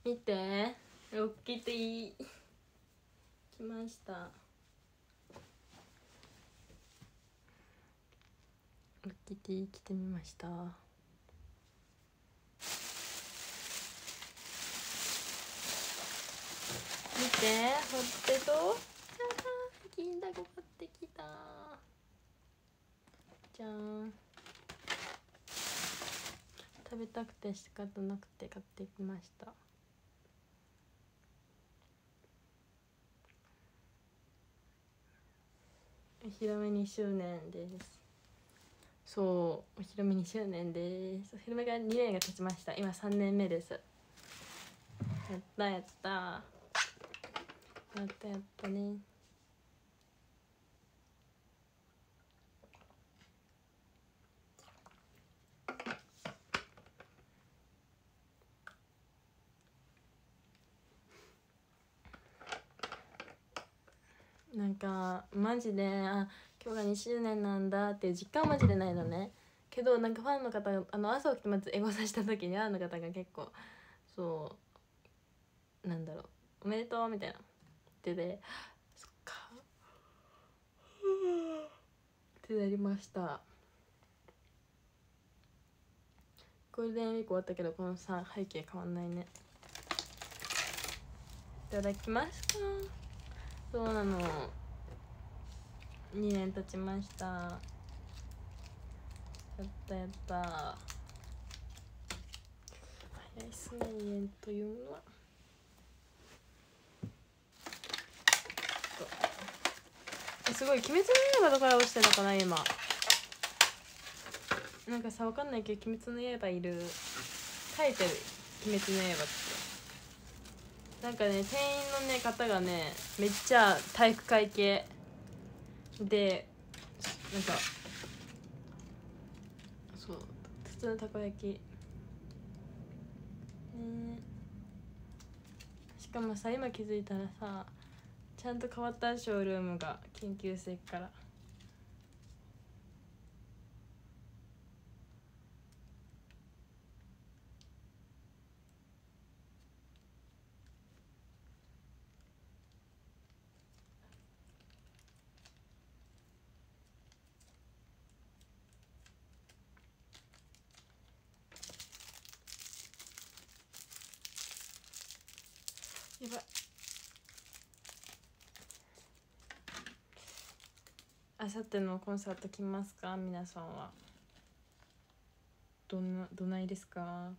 見て、ロッキティ来ました。ロッキティ着てみました。見て、ほっぺと銀だこ買ってきた。じゃん。食べたくて仕方なくて買ってきました。お披露目2周年です。そう、お披露目2周年です。お披露目が2年が経ちました。今3年目です。やったやったやったやったね。なんかマジで今日が2周年なんだっていう実感はマジでないのね。けどなんかファンの方が朝起きてまずエゴサした時にファンの方が結構そうなんだろうおめでとうみたいなってでそっかってなりました。ゴールデンウィーク終わったけどこのさ背景変わんないね。いただきますか。そうなの、2年経ちました。やったやった。早いっすね、2年というのは。すごい鬼滅の刃とコラボしてたかな今。なんかさわかんないけど鬼滅の刃いる書いてる鬼滅の刃ってなんかね店員のね方がねめっちゃ体育会系でなんかそう普通のたこ焼きしかもさ今気づいたらさちゃんと変わったショールームが研究室から。やばい。あさってのコンサート来ますか皆さんは。どないですか。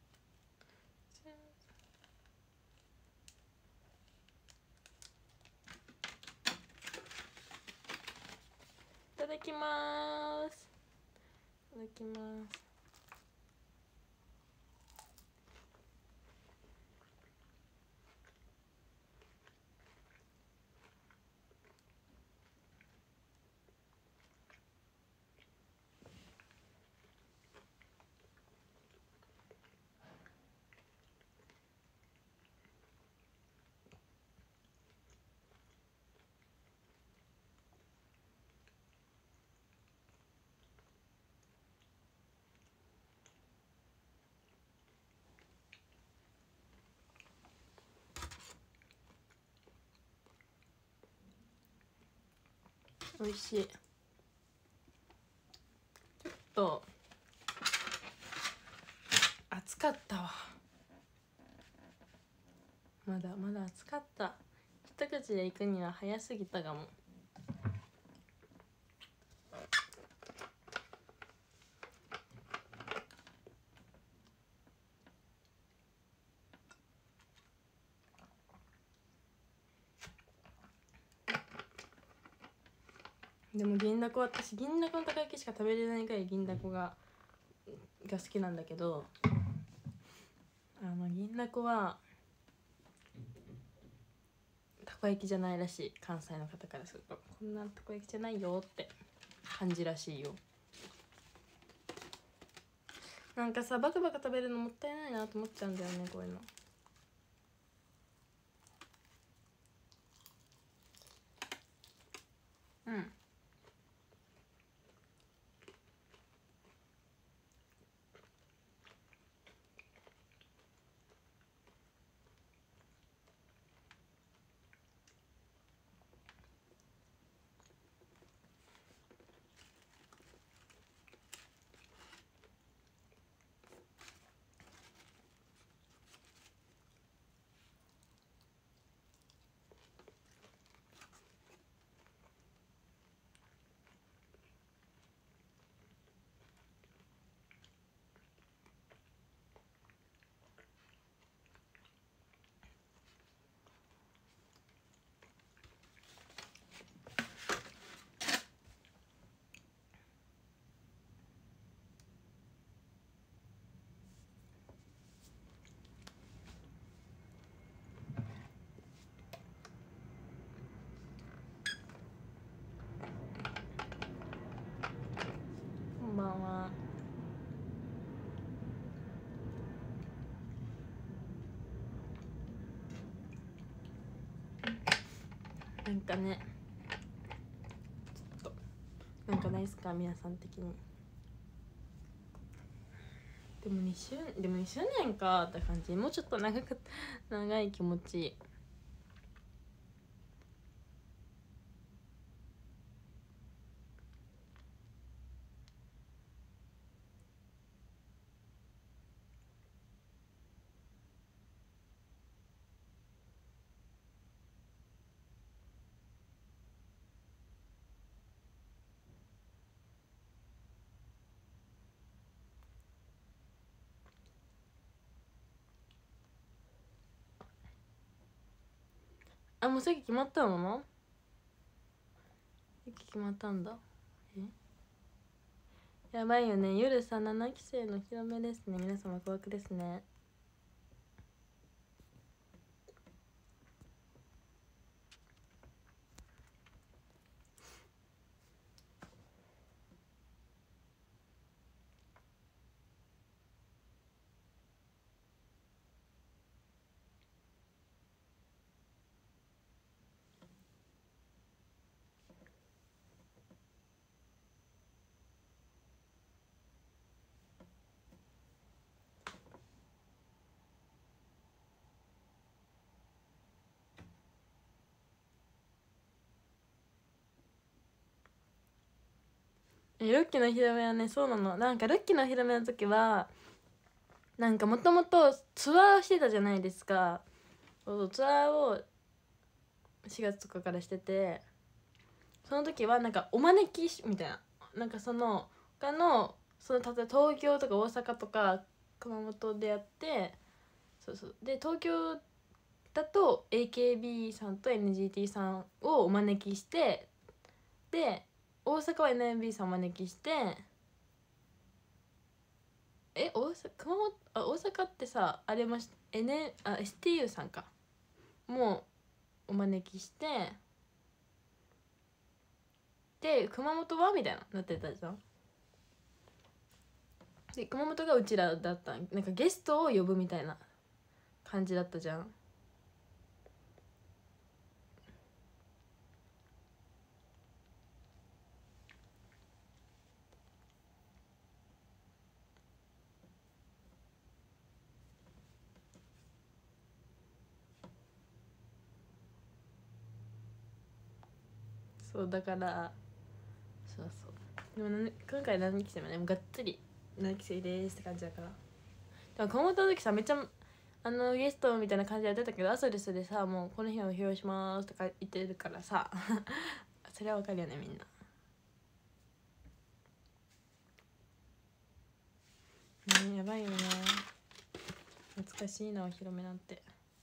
いただきます。いただきます。美味しい。ちょっと暑かったわ。まだ暑かった。一口で行くには早すぎたかも。でも銀だこ私銀だこのたこ焼きしか食べれないぐらい銀だこが好きなんだけど銀だこはたこ焼きじゃないらしい。関西の方からするとこんなたこ焼きじゃないよって感じらしいよ。なんかさバクバク食べるのもったいないなと思っちゃうんだよねこういうの。うんなんかね、ちょっとなんかないっすか皆さん的に。でも2周年かって感じ。もうちょっと長い気持ち。あ、もう席決まったの？席決まったんだ。やばいよね。夜さ、7期生の広めですね。皆様怖くですね。ロッキーの広めはね、そうなの。なんかロッキーの広めの時はなんかもともとツアーをしてたじゃないですか。そうツアーを4月とかからしてて、その時はなんかお招きみたいな、なんかその他の例えば東京とか大阪とか熊本でやって、そうで東京だと AKB さんと NGT さんをお招きして、で大阪は NMB さんお招きして、大阪ってさあれもSTU さんかもうお招きして、で熊本はみたいななってたじゃん。で熊本がうちらだった、なんかゲストを呼ぶみたいな感じだったじゃん。そうだから、でも今回7期生もね、がっつり7期生ですって感じだから。でも熊本の時さ、めっちゃゲストみたいな感じでやってたけど、アソリスでさ、もうこの日を披露しますとか言ってるからさそれはわかるよねみんな。やばいよね。懐かしいなお披露目なんて。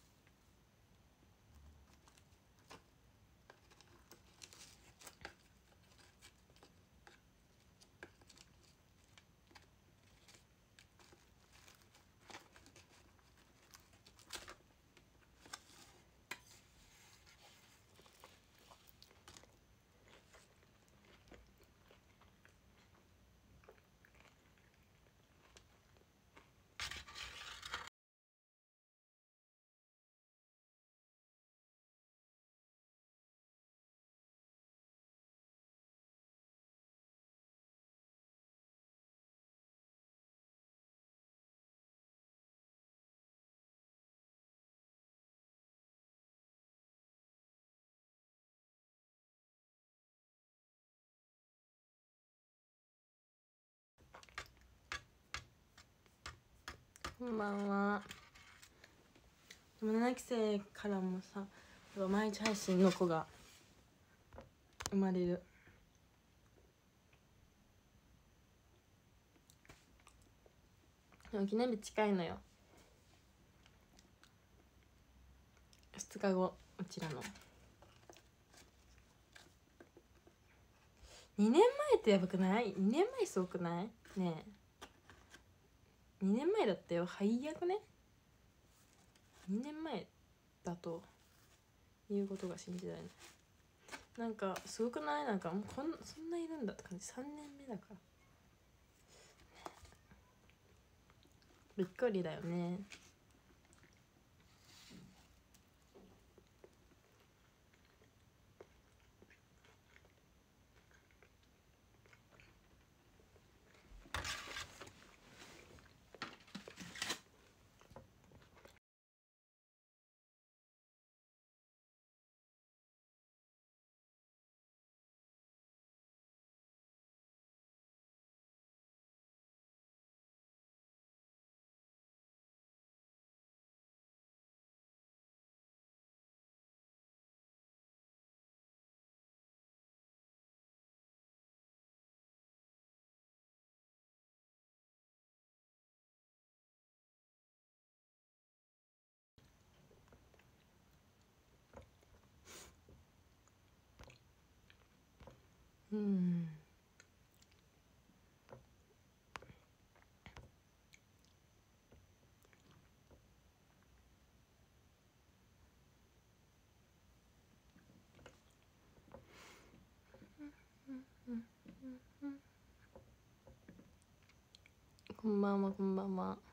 こんばんは。でも7期生からもさ、毎日配信の子が生まれる。でも記念日近いのよ。2日後、うちらの。2年前ってやばくない？ 2 年前すごくない？ねえ、2年前だったよ。最悪ね。2年前だということが信じられない。なんかすごくない？なんかもうそんないるんだって感じ。3年目だからびっくりだよね。 うん。こんばんは、こんばんは。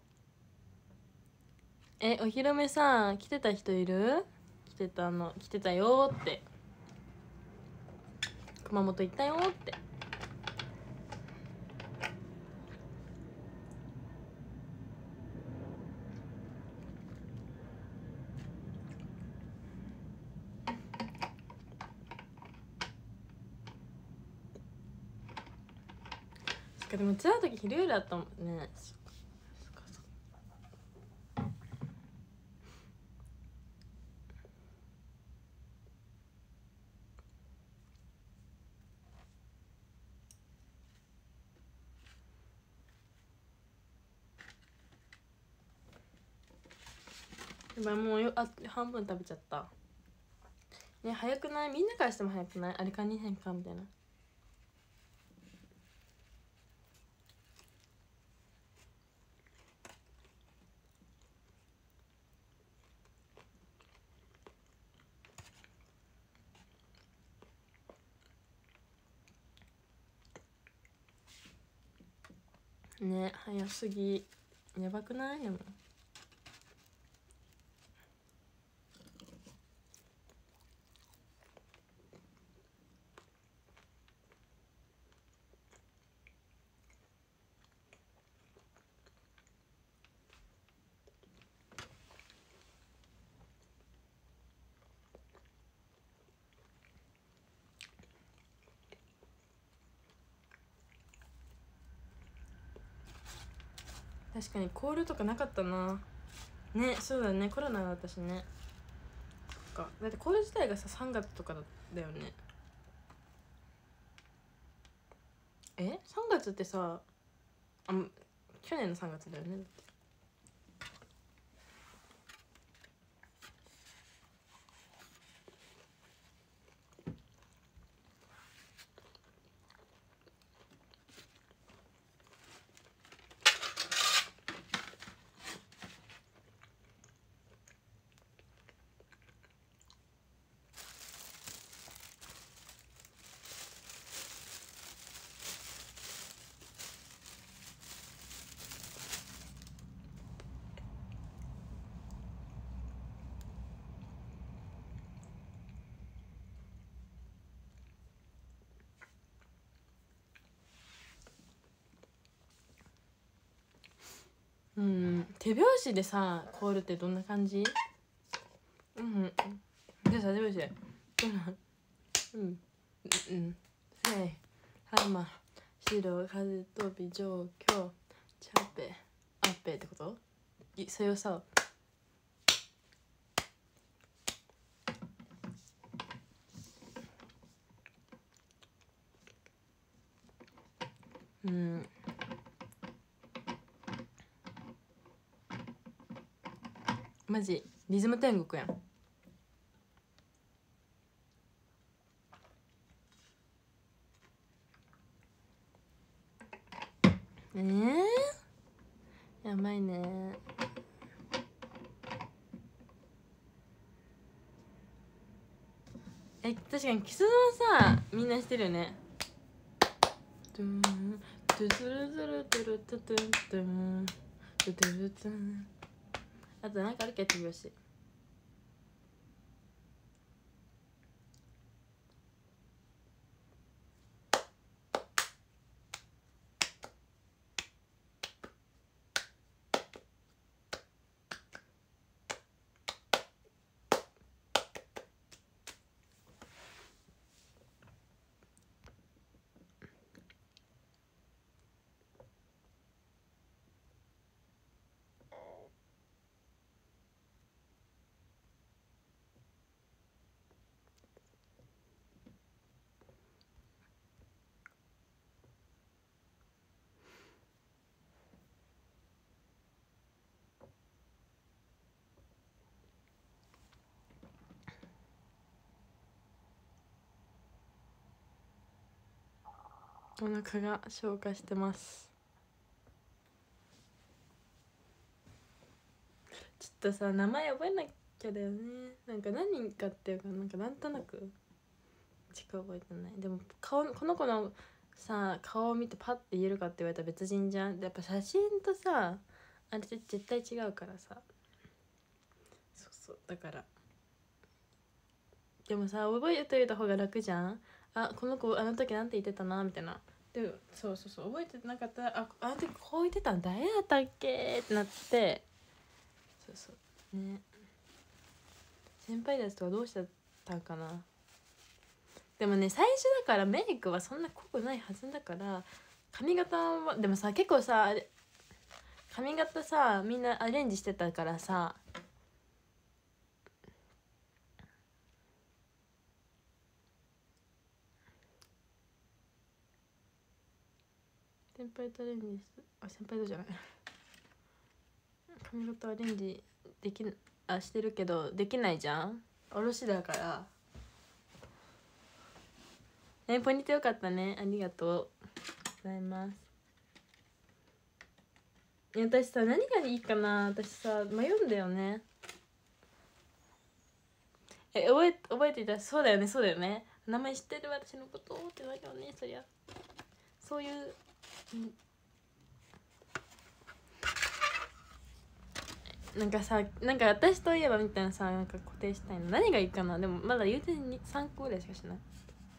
お披露目さ、来てた人いる？来てたよって。熊本行ったよって。そっか、でもツアーの時昼夜だったもんね。やばい、もう半分食べちゃった。ね、早くない？みんなからしても早くない？あれか2変かみたいな。ね、早すぎ。やばくない？でも確かにコールとかなかったな。ね、そうだね、コロナだったしね。そっか、だってコール自体がさ3月とかだよね。3月ってさ、去年の3月だよね。だって。うん、手拍子でさコールってどんな感じ？うん、でさ手拍子でうんうんせいハマ白風飛び状況チャペアッペってこと？それをさマジリズム天国やん。やばいね。確かにキスはさみんなしてるよね。トゥントゥトゥルトゥルトゥルトゥトゥントゥントゥトゥルトゥン。あとなんかあるっけ？手拍子。 お腹が消化してます。ちょっとさ名前覚えなきゃだよね。なんか何人かっていうかなんかなんとなくしか覚えてない。でもこの子のさ顔を見てパッて言えるかって言われたら別人じゃん。やっぱ写真とさあれって絶対違うからさ。そうそうだからでもさ覚えておいた方が楽じゃん。あこの子あの時なんて言ってたなみたいな。でそう覚えてなかったらあの時こう言ってたん誰やったっけってなって、そうね。先輩たちとかどうしてたんかな。でもね最初だからメイクはそんな濃くないはずだから、髪型はでもさ結構さ髪型さみんなアレンジしてたからさ、先輩とアレンジ先輩とじゃない髪型アレンジしてるけどできないじゃん。おろしだから。ポニテよかったね、ありがとうございます。私さ何がいいかな、私さ迷うんだよね。覚えていた。そうだよね、名前知ってる私のことってなるよね。そりゃそういう、なんかさなんか私といえばみたいなさなんか固定したいの何がいいかな。でもまだ言うて3個ぐらいしかしない。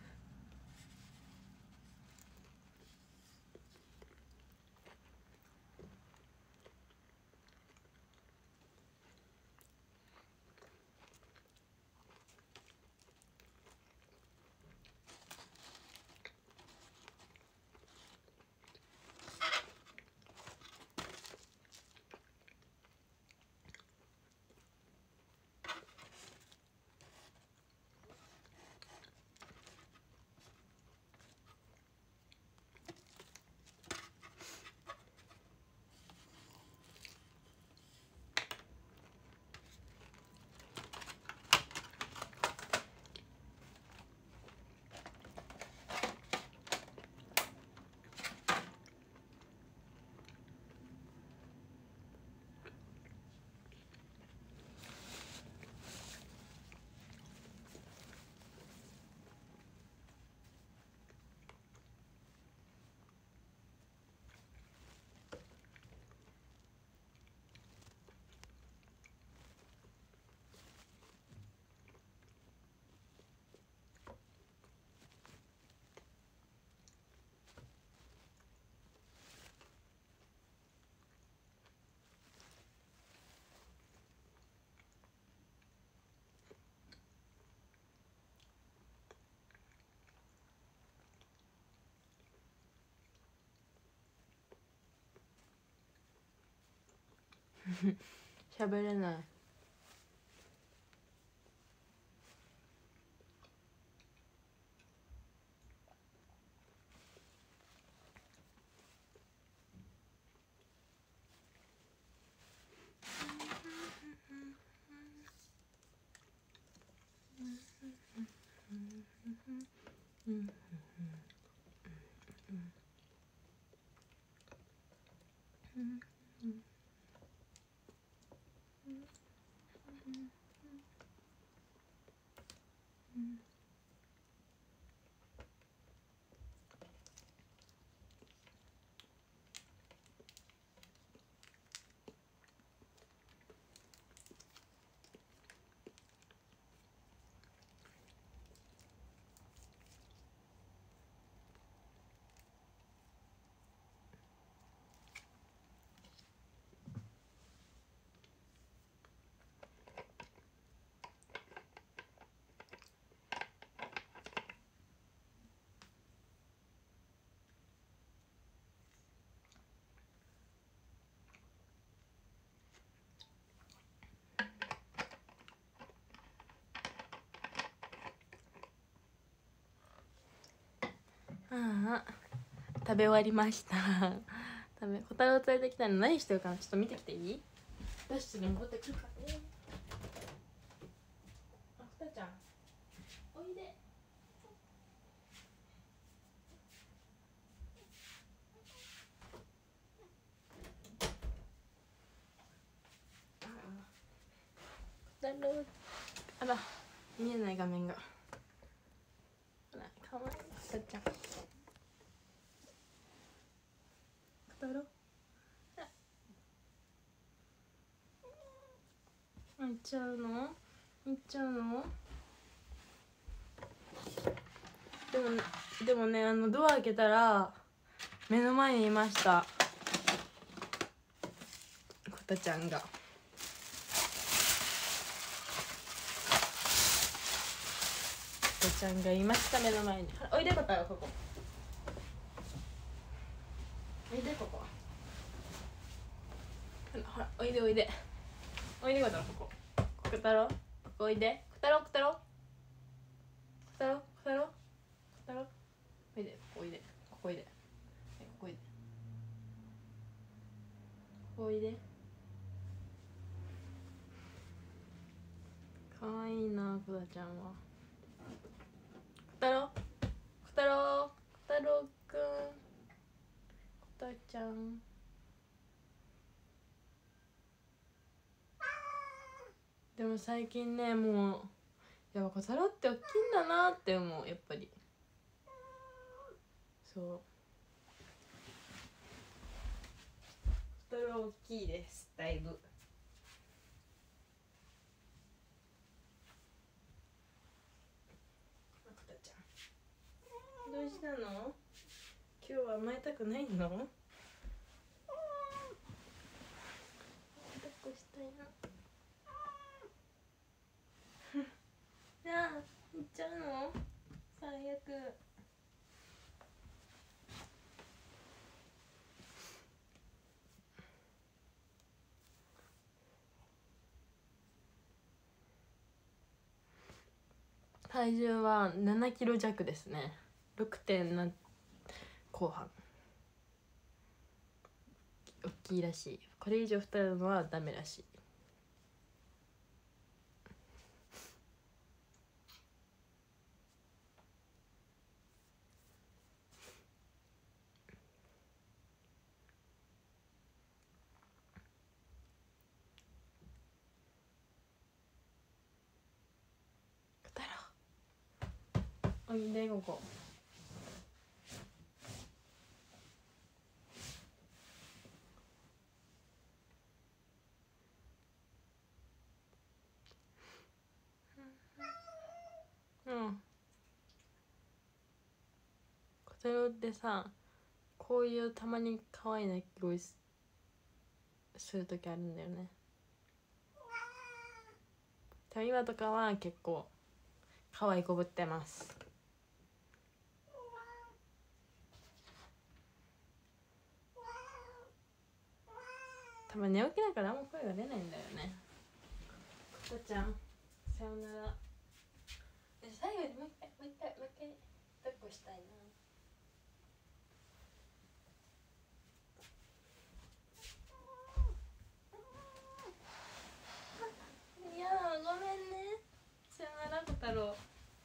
喋れない。ああ食べ終わりました小太郎連れてきたの何してるかな、ちょっと見てきていい？ダッシュに戻ってくるからね。ふたちゃんおいで。 だろう。あら見えない画面が。あらかわいいさっちゃん。だろ。行っちゃうの？行っちゃうの？でもね、ドア開けたら目の前にいました、こたちゃんが。こたちゃんがいました、目の前に。おいでこたよ、ここおいで、ここほら、おいでおいでおいでこたろ、こここたろ、ここおいで、こたろ、こたろ、こたろ、こたろ、こたろ、おいで、ここおいで、ここおいで、ここおいで、ここおいで。かわいいな、こたちゃんは。こたろ、こたろ、こたろくん、こたちゃん。でも最近ね、もうやっぱ小太郎って大きいんだなって思う、やっぱり。そう、小太郎大きいです、だいぶ。あこたちゃんどうしたの？今日は甘えたくないの？抱っこしたいな。じゃあ行っちゃうの？最悪。体重は7キロ弱ですね。6.7 後半。大きいらしい。これ以上太るのはダメらしい。太郎おいで、ここ。うん。小太郎ってさ、こういうたまに可愛い鳴き声する時あるんだよね。でも今とかは結構可愛いこぶってます。多分寝起きだからあんま声が出ないんだよね。こたちゃんさよなら。最後にもう一回抱っこしたいな。いやごめんね。さよなら小太郎。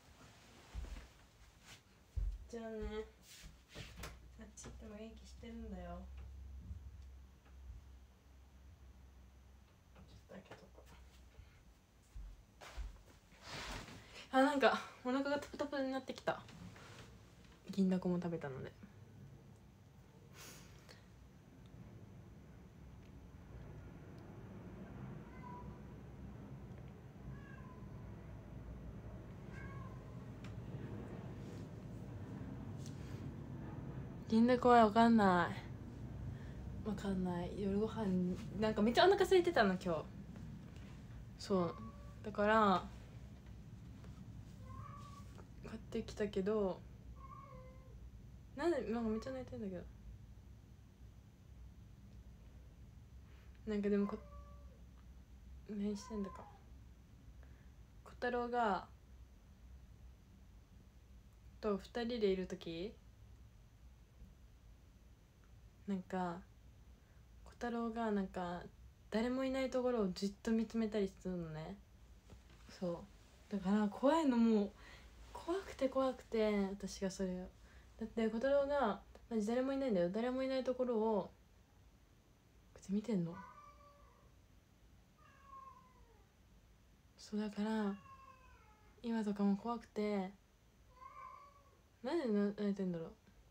じゃあね。あっち行っても元気してるんだよ。ちょっと開けとこう。あ、なんかお腹がタプタプになってきた。銀だこも食べたので。銀だこは分かんない。分かんない。夜ご飯なんかめっちゃお腹空いてたの今日。そうだから買ってきたけど、なんかめっちゃ泣いてんだけど、なんかでも何してんだか。小太郎がと2人でいる時、なんか小太郎がなんか誰もいないところをじっと見つめたりするのね。そうだから怖いの、もう怖くて私がそれを。だって小太郎がマジ誰もいないんだよ。誰もいないところをこうやって見てんの。 そうだから今とかも怖くて、なんで泣いてんだろ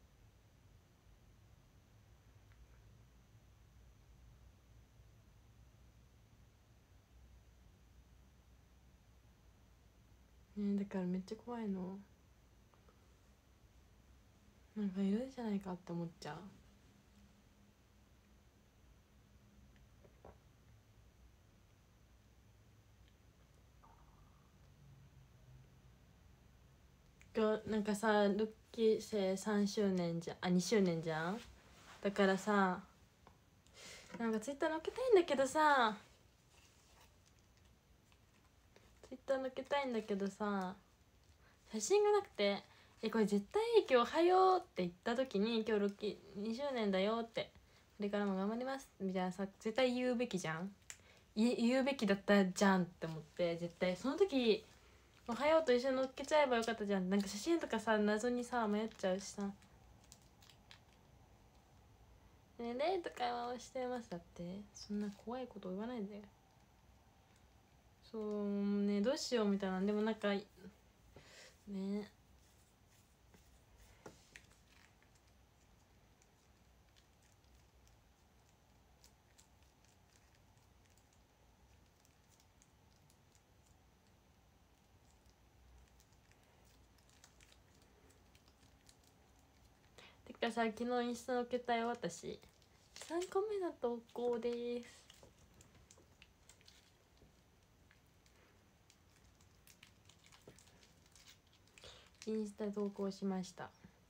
うね。だからめっちゃ怖いの。なんかいるんじゃないかって思っちゃう。今日なんかさ、ルッキー生3周年じゃん、あ、2周年じゃん。だからさ、なんかツイッター載っけたいんだけどさ、写真がなくて、これ絶対今日おはようって言った時に、今日6期2周年だよって、これからも頑張りますみたいなさ、絶対言うべきじゃん。言うべきだったじゃんって思って、絶対その時おはようと一緒に乗っけちゃえばよかったじゃん。なんか写真とかさ、謎にさ迷っちゃうしさ、ね、レイと会話をしてます。だってそんな怖いこと言わないで。そうね、どうしようみたいな。でもなんかね、てかさ、昨日インスタ載っけたよ私。3個目の投稿です。インスタ投稿しました。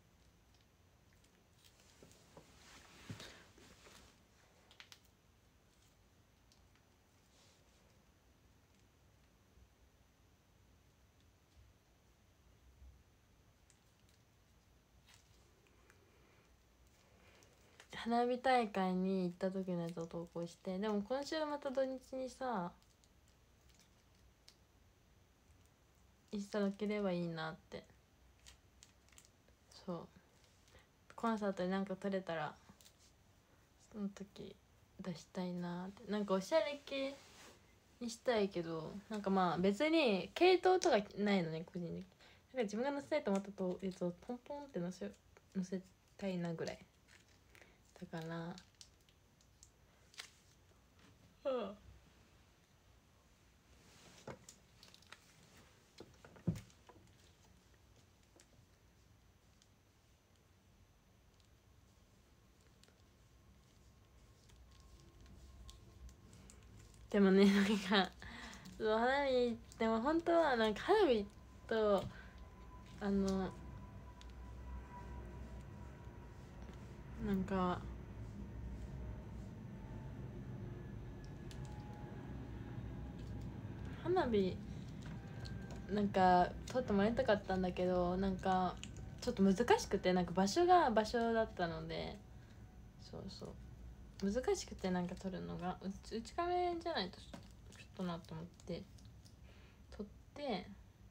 花火大会に行った時のやつを投稿して、でも今週また土日にさインスタ載っければいいなって。そう、コンサートでなんか撮れたらその時出したいなって。なんかおしゃれ系にしたいけど、なんかまあ別に系統とかないのね、個人的に。なんか自分が載せたいと思ったやつをポンポンって載せたいなぐらいだから。うん、でもね、なんかそう花火でも本当はなんか花火となんか花火なんか撮ってもらいたかったんだけど、なんかちょっと難しくて、なんか場所が場所だったので、そうそう難しくて、なんか撮るのが内カメじゃないとちょっとなと思って撮って、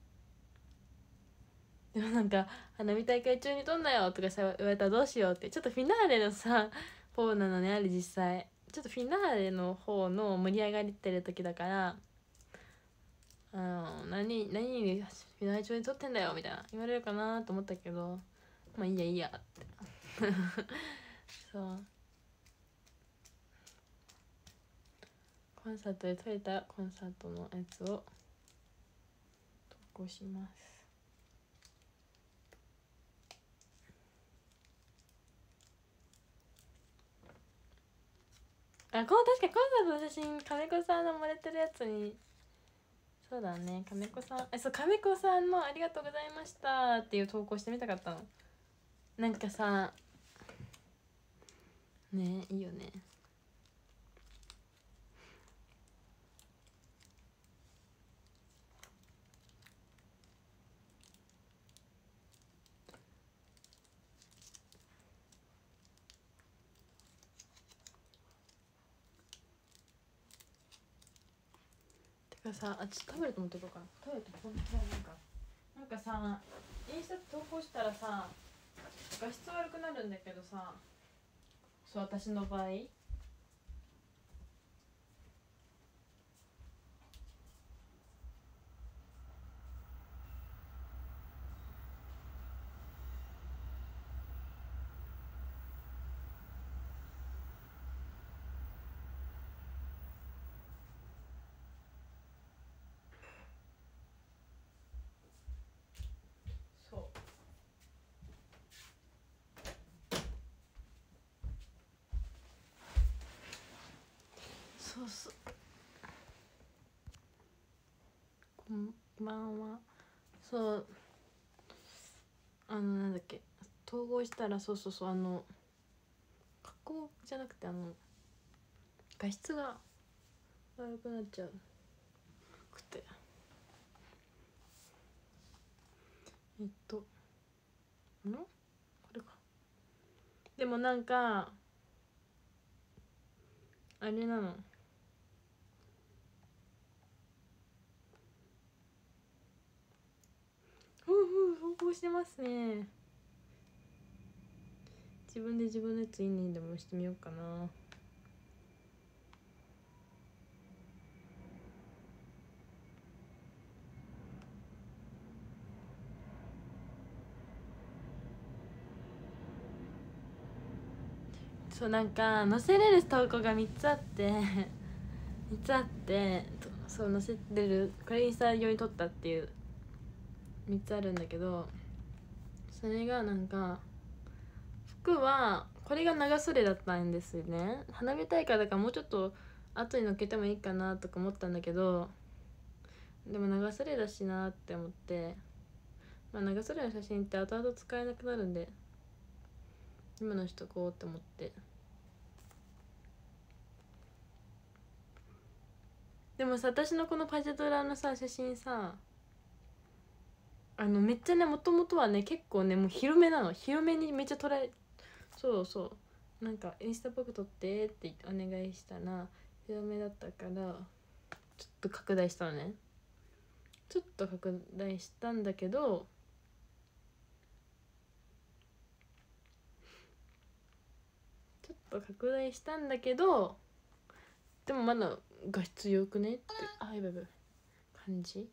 でもなんか花火大会中に撮んなよとかさ言われたらどうしようって。ちょっとフィナーレのさ方なのね、あれ実際ちょっとフィナーレの方の盛り上がってる時だから、何フィナーレ中に撮ってんだよみたいな言われるかなと思ったけど、まあいいやってそうコンサートで撮れたコンサートのやつを投稿します。確かにコンサートの写真亀子さんの漏れてるやつに、そうだね、亀子さん、そう亀子さんのありがとうございましたっていう投稿してみたかったの。なんかさね、いいよね。てかさ、ちょっとタブレット持ってこうかな。タブレットこんななんかさ、インスタ投稿したらさ画質悪くなるんだけどさ、そう私の場合そうそう、こんばんは。そうなんだっけ、統合したらそうそうそう、加工じゃなくて画質が悪くなっちゃうくて、これか。でもなんかあれなの、投稿してますね。自分で自分のやついいねでもしてみようかな。そう、なんか載せれる投稿が3つあって3つあって、そう載せてる、これインスタ用に撮ったっていう3つあるんだけど、それがなんか服はこれが長袖だったんですよね。花火大会だからもうちょっと後にのっけてもいいかなとか思ったんだけど、でも長袖だしなって思って、まあ、長袖の写真って後々使えなくなるんで今のしとこうって思って。でもさ、私のこのパジャドラのさ写真さ、めっちゃね、もともとはね結構ねもう広めなの、広めにめっちゃ捉え、そうそう、なんかインスタっぽく撮ってってお願いしたら広めだったからちょっと拡大したのね。ちょっと拡大したんだけど、でもまだ画質よくねって、あ、やばいやばい感じ。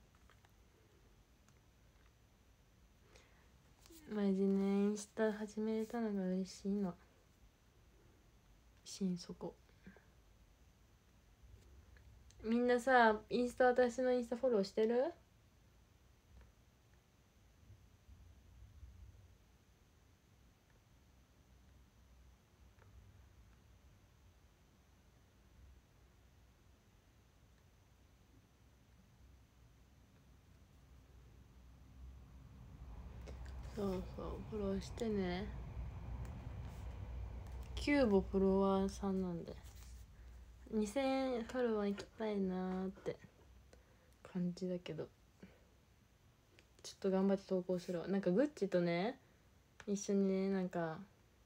マジね、インスタ始めれたのが嬉しいの、心底。みんなさ、インスタ、私のインスタフォローしてる？そうそう、フォローしてね。キューボフォロワーさんなんで2000フォロワー行きたいなーって感じだけど、ちょっと頑張って投稿するわ。なんかグッチとね一緒にね、なんか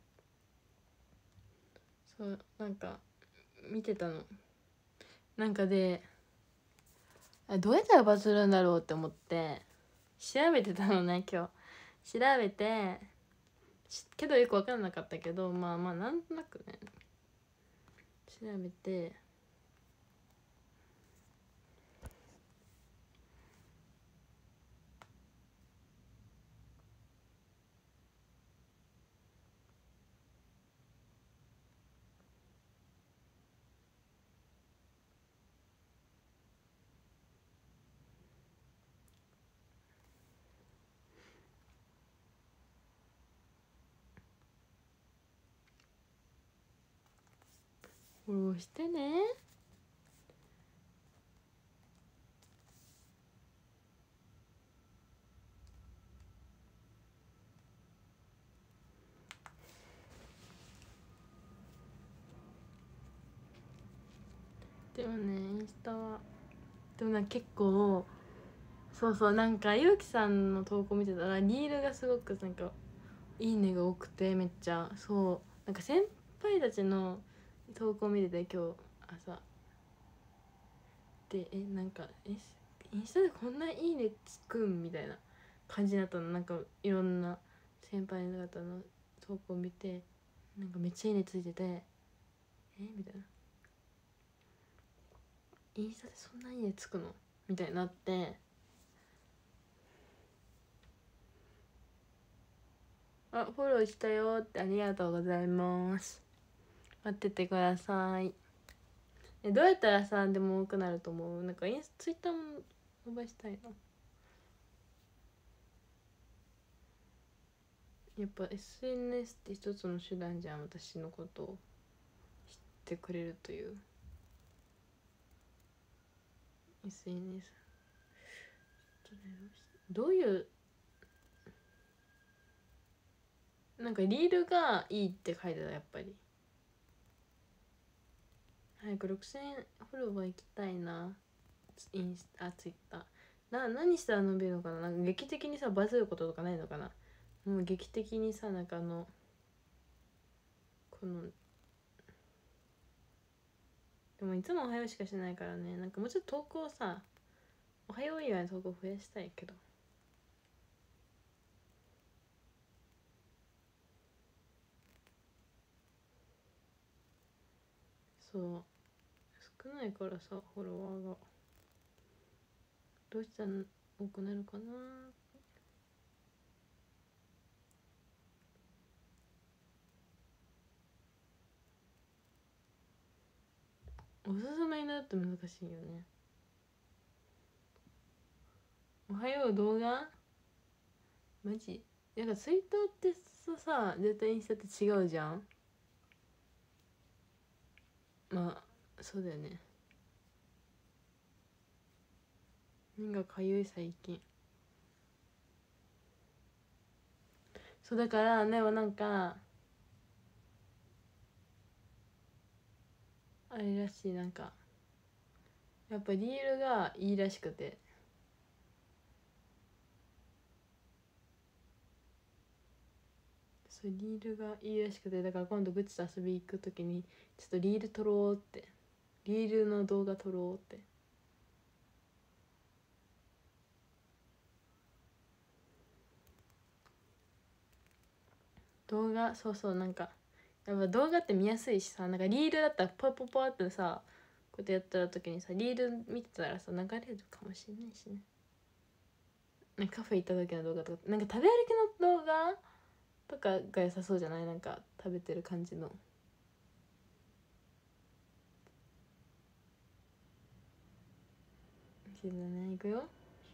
そうなんか見てたの。なんかでどうやったらバズるんだろうって思って調べてたのね、今日調べてけどよく分からなかったけど、まあまあなんとなくね調べて、フォローしてね。でもね、インスタはでもなんか結構、そうそう、なんかゆうきさんの投稿見てたらリールがすごくなんかいいねが多くて、めっちゃそう、なんか先輩たちの投稿見てて今日朝で、なんかインスタでこんないいねつくんみたいな感じになったの。なんかいろんな先輩の方の投稿見て、なんかめっちゃいいねついてて、みたいな、インスタでそんないいねつくのみたいになって、あ、フォローしたよって、ありがとうございます。待っててください。どうやったらさでも多くなると思う？なんかツイッターも伸ばしたいな。やっぱ SNS って一つの手段じゃん、私のことを知ってくれるという。 SNS どういうなんかリールがいいって書いてたやっぱり。早く6000フォロワー行きたいな。ツイッター何したら伸びるのかな。なんか劇的にさバズることとかないのかな。もう劇的にさなんかこのでもいつもおはようしかしないからね。なんかもうちょっと投稿さおはよう以外の投稿増やしたいけど。そう少ないからさフォロワーがどうしたら多くなるかな。おすすめになると難しいよね。おはよう動画マジなんかツイッターってさ絶対インスタって違うじゃん。まあそうだよね。目がかゆい最近。そうだからねなんかあれらしい。なんかやっぱリールがいいらしくて。そうリールがいいらしくてだから今度グッチと遊び行く時にちょっとリール撮ろうってリールの動画撮ろうって動画そうなんかやっぱ動画って見やすいしさなんかリールだったらポポポってさこうやってやった時にさリール見てたらさ流れるかもしれないしね。なんかカフェ行った時の動画とかなんか食べ歩きの動画とかが良さそうじゃない。なんか食べてる感じの。そうだね行くよ。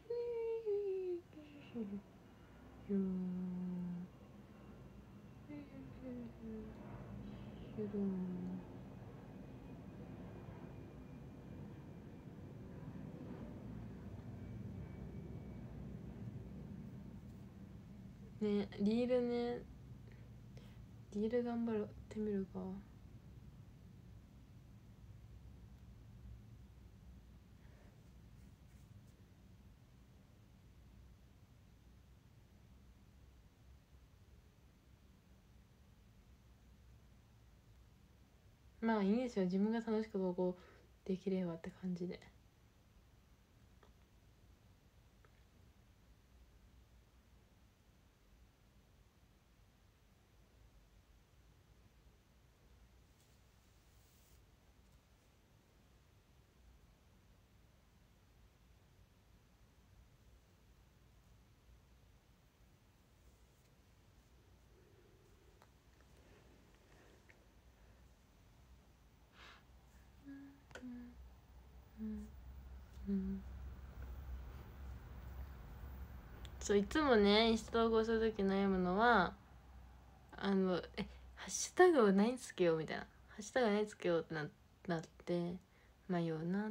ねリールねリール頑張ってみるか。まあいいですよ自分が楽しく投稿できればって感じで。そういつもねインスタ投稿する時悩むのはハッシュタグを何つけようみたいな。ハッシュタグ何つけようってなって迷うなって。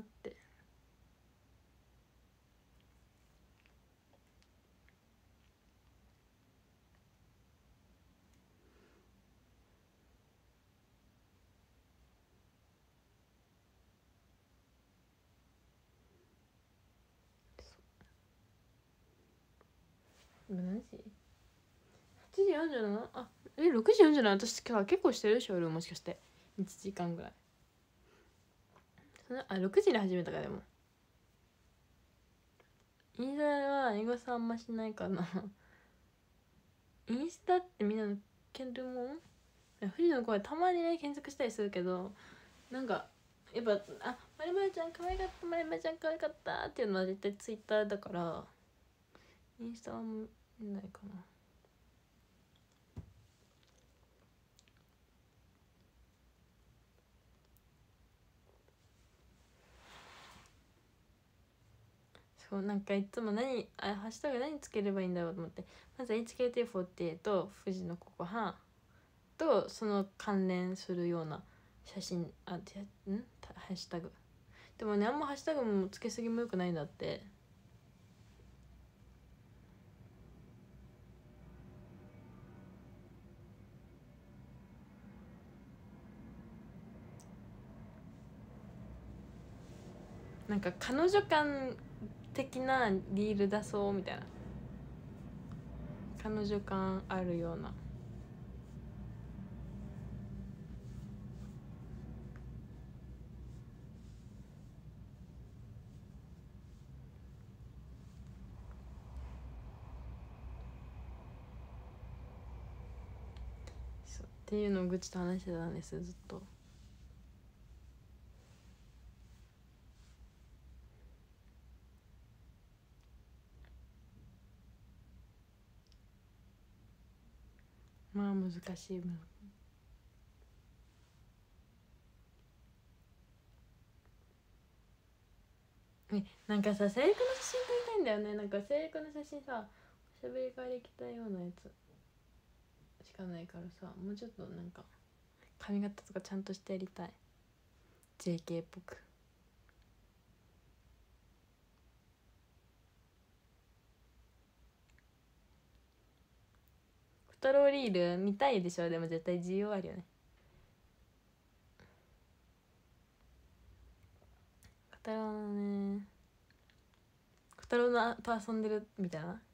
何時 ?8 時47？ あ6時47？私今日結構してるでしょ夜もしかして1時間ぐらい。6時に始めたから。でもインスタは英語さあんましないかなインスタってみんなのけるもん。藤野声たまにね検索したりするけどなんかやっぱまるまるちゃん可愛かったまるまるちゃん可愛かったっていうのは絶対ツイッターだからインスタは見ないかな。そうなんかいつもハッシュタグ何つければいいんだろうと思ってまず HKT48 と藤野ココハとその関連するような写真ハッシュタグでもね、あんまハッシュタグもつけすぎもよくないんだって。なんか彼女感的なリール出そうみたいな、彼女感あるような。そうっていうのを愚痴と話してたんです、ずっと。まあ難しい。なんかさ、制服の写真撮りたいんだよね。なんか制服の写真さ、おしゃべり会で着たようなやつしかないからさ、もうちょっとなんか髪型とかちゃんとしてやりたい。 JK っぽく。フトローリール見たいでしょ。でも絶対需要あるよね。小太郎のね、小太郎のと遊んでるみたいな。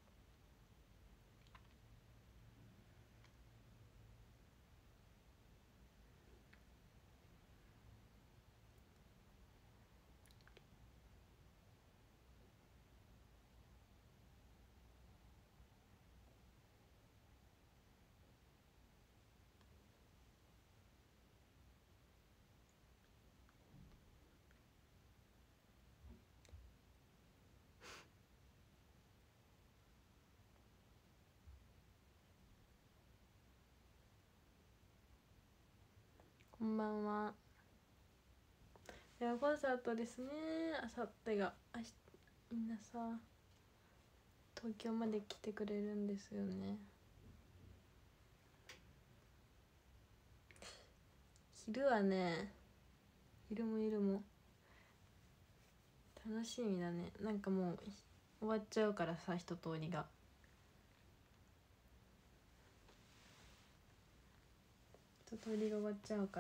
こんばんは。いや、コンサートですね。あさってがみんなさ、東京まで来てくれるんですよね。昼はね、昼も楽しみだね。なんかもう終わっちゃうからさ、一通りが。一通りが終わっちゃうから、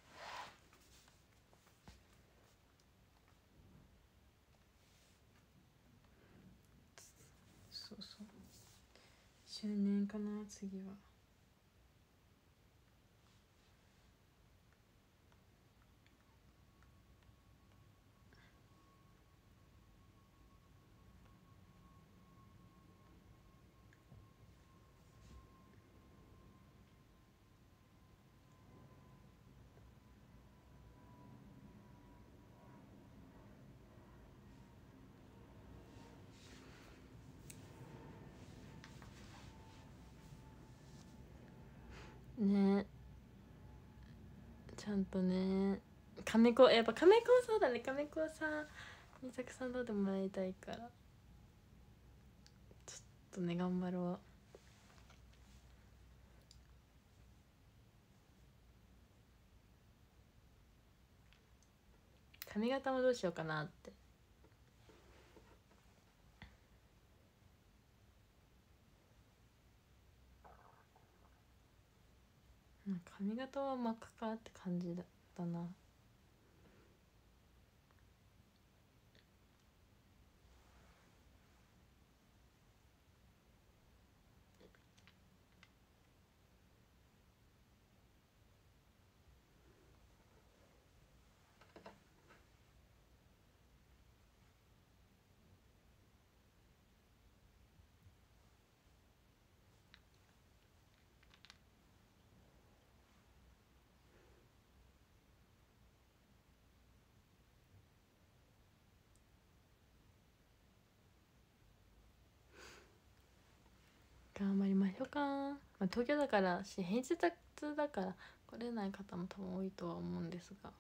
そうそう、周年かな次は。ね、ちゃんとね、亀子、やっぱ亀子、そうだね、亀子さんにたくさん撮ってもらいたいから、ちょっとね頑張ろう。髪型もどうしようかなって。髪型は真っ赤かって感じだったな。頑張りましょうか。まあ、東京だからし、平日だから来れない方も多分多いとは思うんですが、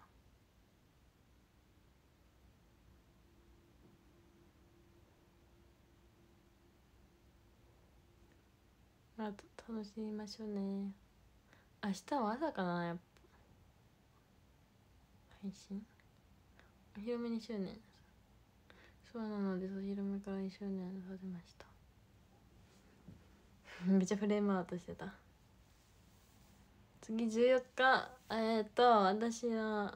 まあ楽しみましょうね。明日は朝かな、やっぱ配信。 お披露目2周年、そうなので、お披露目から2周年させました。めっちゃフレームアウトしてた。次14日私の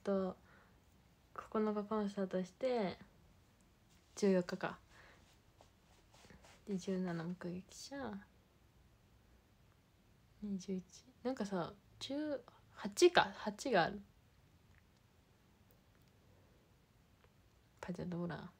9日コンサートして14日かで、17目撃者21、なんかさ18か8がある。パジャドーラ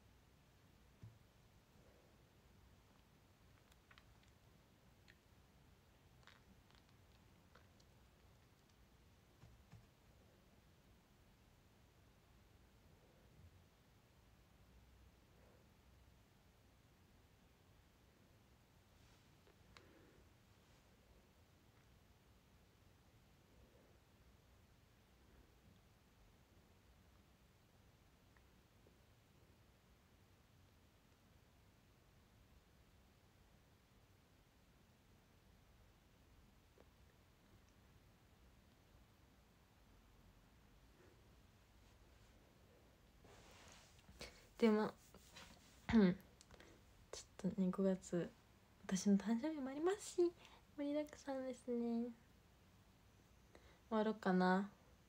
でもちょっとね、5月私の誕生日もありますし、盛りだくさんですね。終わろうかな。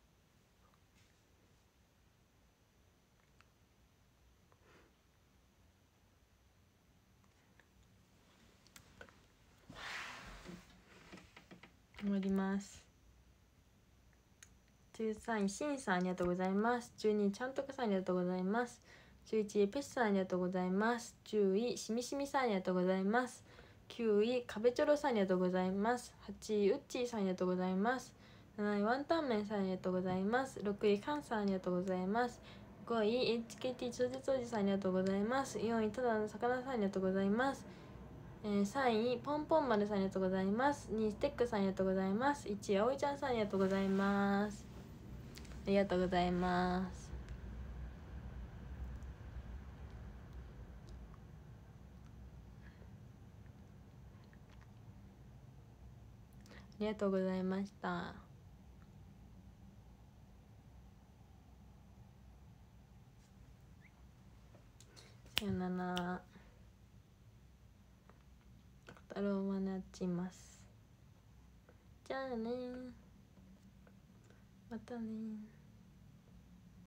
終わります。13位しんさんありがとうございます。12位ちゃんとかさんありがとうございます。11位ペシさんありがとうございます。10位しみしみさんありがとうございます。9位かべちょろさんありがとうございます。8位うっちーさんありがとうございます。7位ワンタンメンさんありがとうございます。6位カンさんありがとうございます。5位 HKT 超絶おじさんありがとうございます。4位ただの魚さんありがとうございます。3位ポンポン丸さんありがとうございます。2位ステックさんありがとうございます。1位あおいちゃんさんありがとうございます。ありがとうございます。ありがとうございました。さよなら。太郎はなちます。じゃあね、またね。